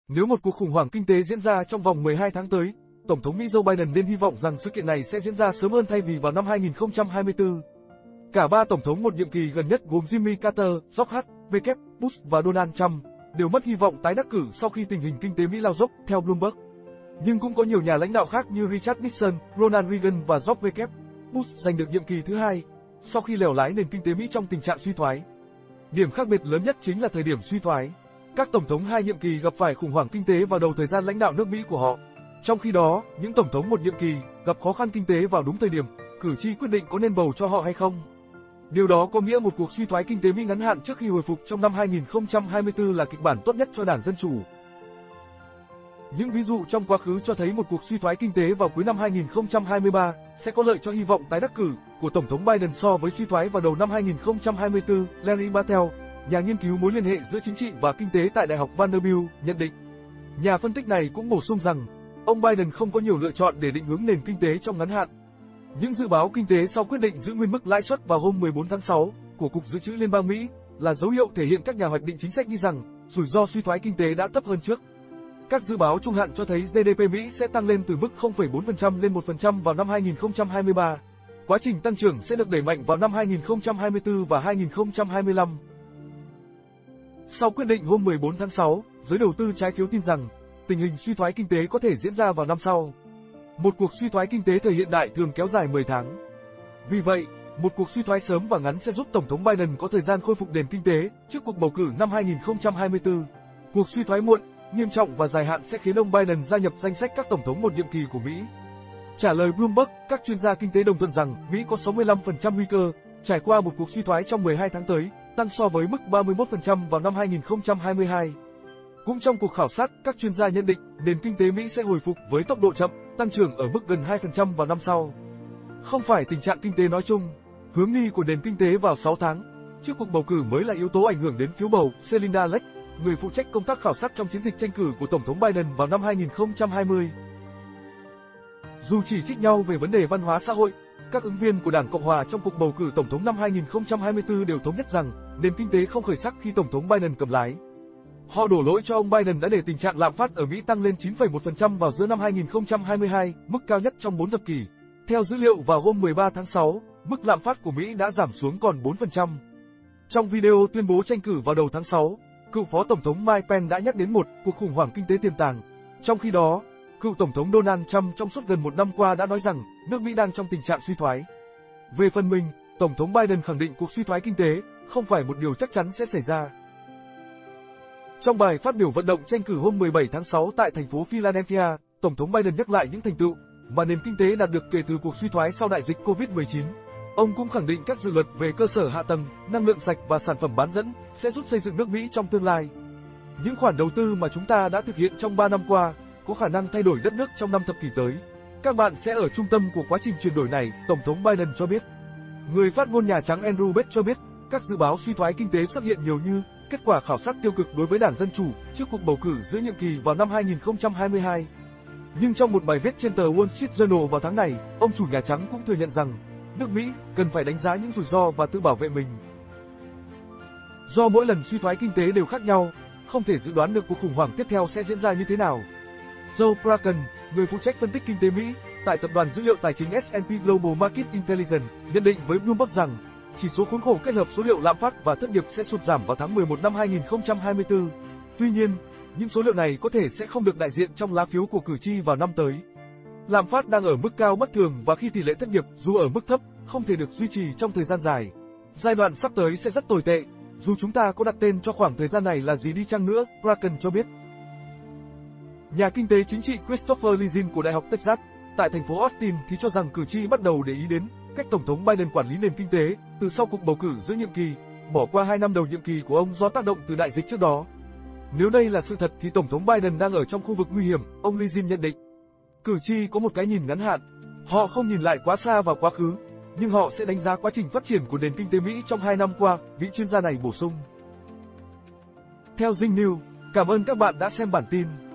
Nếu một cuộc khủng hoảng kinh tế diễn ra trong vòng 12 tháng tới, Tổng thống Mỹ Joe Biden nên hy vọng rằng sự kiện này sẽ diễn ra sớm hơn thay vì vào năm 2024. Cả ba tổng thống một nhiệm kỳ gần nhất gồm Jimmy Carter, George H.W. Bush và Donald Trump đều mất hy vọng tái đắc cử sau khi tình hình kinh tế Mỹ lao dốc, theo Bloomberg. Nhưng cũng có nhiều nhà lãnh đạo khác như Richard Nixon, Ronald Reagan và George W. Bush giành được nhiệm kỳ thứ hai sau khi lèo lái nền kinh tế Mỹ trong tình trạng suy thoái. Điểm khác biệt lớn nhất chính là thời điểm suy thoái. Các tổng thống hai nhiệm kỳ gặp phải khủng hoảng kinh tế vào đầu thời gian lãnh đạo nước Mỹ của họ. Trong khi đó, những tổng thống một nhiệm kỳ gặp khó khăn kinh tế vào đúng thời điểm cử tri quyết định có nên bầu cho họ hay không. Điều đó có nghĩa một cuộc suy thoái kinh tế Mỹ ngắn hạn trước khi hồi phục trong năm 2024 là kịch bản tốt nhất cho Đảng Dân Chủ. Những ví dụ trong quá khứ cho thấy một cuộc suy thoái kinh tế vào cuối năm 2023 sẽ có lợi cho hy vọng tái đắc cử của Tổng thống Biden so với suy thoái vào đầu năm 2024, Larry Bartel, nhà nghiên cứu mối liên hệ giữa chính trị và kinh tế tại Đại học Vanderbilt, nhận định. Nhà phân tích này cũng bổ sung rằng, ông Biden không có nhiều lựa chọn để định hướng nền kinh tế trong ngắn hạn. Những dự báo kinh tế sau quyết định giữ nguyên mức lãi suất vào hôm 14 tháng 6 của Cục Dự trữ Liên bang Mỹ là dấu hiệu thể hiện các nhà hoạch định chính sách nghĩ rằng rủi ro suy thoái kinh tế đã thấp hơn trước. Các dự báo trung hạn cho thấy GDP Mỹ sẽ tăng lên từ mức 0,4% lên 1% vào năm 2023. Quá trình tăng trưởng sẽ được đẩy mạnh vào năm 2024 và 2025. Sau quyết định hôm 14 tháng 6, giới đầu tư trái phiếu tin rằng tình hình suy thoái kinh tế có thể diễn ra vào năm sau. Một cuộc suy thoái kinh tế thời hiện đại thường kéo dài 10 tháng. Vì vậy, một cuộc suy thoái sớm và ngắn sẽ giúp Tổng thống Biden có thời gian khôi phục nền kinh tế trước cuộc bầu cử năm 2024. Cuộc suy thoái muộn, nghiêm trọng và dài hạn sẽ khiến ông Biden gia nhập danh sách các tổng thống một nhiệm kỳ của Mỹ. Trả lời Bloomberg, các chuyên gia kinh tế đồng thuận rằng Mỹ có 65% nguy cơ trải qua một cuộc suy thoái trong 12 tháng tới, tăng so với mức 31% vào năm 2022. Cũng trong cuộc khảo sát, các chuyên gia nhận định nền kinh tế Mỹ sẽ hồi phục với tốc độ chậm, tăng trưởng ở mức gần 2% vào năm sau. Không phải tình trạng kinh tế nói chung, hướng đi của nền kinh tế vào 6 tháng trước cuộc bầu cử mới là yếu tố ảnh hưởng đến phiếu bầu. Celinda Lake, người phụ trách công tác khảo sát trong chiến dịch tranh cử của Tổng thống Biden vào năm 2020. Dù chỉ trích nhau về vấn đề văn hóa xã hội, các ứng viên của Đảng Cộng hòa trong cuộc bầu cử Tổng thống năm 2024 đều thống nhất rằng nền kinh tế không khởi sắc khi Tổng thống Biden cầm lái. Họ đổ lỗi cho ông Biden đã để tình trạng lạm phát ở Mỹ tăng lên 9,1% vào giữa năm 2022, mức cao nhất trong 4 thập kỷ. Theo dữ liệu vào hôm 13 tháng 6, mức lạm phát của Mỹ đã giảm xuống còn 4%. Trong video tuyên bố tranh cử vào đầu tháng 6, cựu Phó Tổng thống Mike Pence đã nhắc đến một cuộc khủng hoảng kinh tế tiềm tàng. Trong khi đó, cựu Tổng thống Donald Trump trong suốt gần một năm qua đã nói rằng nước Mỹ đang trong tình trạng suy thoái. Về phần mình, Tổng thống Biden khẳng định cuộc suy thoái kinh tế không phải một điều chắc chắn sẽ xảy ra. Trong bài phát biểu vận động tranh cử hôm 17 tháng 6 tại thành phố Philadelphia, Tổng thống Biden nhắc lại những thành tựu mà nền kinh tế đạt được kể từ cuộc suy thoái sau đại dịch COVID-19. Ông cũng khẳng định các dự luật về cơ sở hạ tầng, năng lượng sạch và sản phẩm bán dẫn sẽ giúp xây dựng nước Mỹ trong tương lai. Những khoản đầu tư mà chúng ta đã thực hiện trong 3 năm qua có khả năng thay đổi đất nước trong 5 thập kỷ tới. Các bạn sẽ ở trung tâm của quá trình chuyển đổi này, Tổng thống Biden cho biết. Người phát ngôn Nhà Trắng Andrew Bates cho biết, các dự báo suy thoái kinh tế xuất hiện nhiều như kết quả khảo sát tiêu cực đối với Đảng Dân Chủ trước cuộc bầu cử giữa nhiệm kỳ vào năm 2022. Nhưng trong một bài viết trên tờ Wall Street Journal vào tháng này, ông chủ Nhà Trắng cũng thừa nhận rằng nước Mỹ cần phải đánh giá những rủi ro và tự bảo vệ mình. Do mỗi lần suy thoái kinh tế đều khác nhau, không thể dự đoán được cuộc khủng hoảng tiếp theo sẽ diễn ra như thế nào. Joe Bracken, người phụ trách phân tích kinh tế Mỹ tại tập đoàn dữ liệu tài chính S&P Global Market Intelligence, nhận định với Bloomberg rằng chỉ số khốn khổ kết hợp số liệu lạm phát và thất nghiệp sẽ sụt giảm vào tháng 11 năm 2024. Tuy nhiên, những số liệu này có thể sẽ không được đại diện trong lá phiếu của cử tri vào năm tới. Lạm phát đang ở mức cao bất thường và khi tỷ lệ thất nghiệp dù ở mức thấp, không thể được duy trì trong thời gian dài. Giai đoạn sắp tới sẽ rất tồi tệ, dù chúng ta có đặt tên cho khoảng thời gian này là gì đi chăng nữa, Bracken cho biết. Nhà kinh tế chính trị Christopher Lizin của Đại học Texas tại thành phố Austin thì cho rằng cử tri bắt đầu để ý đến cách Tổng thống Biden quản lý nền kinh tế từ sau cuộc bầu cử giữa nhiệm kỳ, bỏ qua 2 năm đầu nhiệm kỳ của ông do tác động từ đại dịch trước đó. Nếu đây là sự thật thì Tổng thống Biden đang ở trong khu vực nguy hiểm, ông Lizin nhận định. Cử tri có một cái nhìn ngắn hạn, họ không nhìn lại quá xa vào quá khứ, nhưng họ sẽ đánh giá quá trình phát triển của nền kinh tế Mỹ trong 2 năm qua, vị chuyên gia này bổ sung. Theo Zing News, cảm ơn các bạn đã xem bản tin.